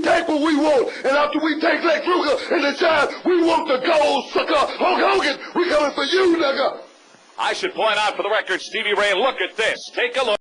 take what we want, and after we take Lex Luger and the Giant, we want the gold, sucker. Hulk Hogan, we coming for you, nigga. I should point out for the record, Stevie Ray, look at this. Take a look.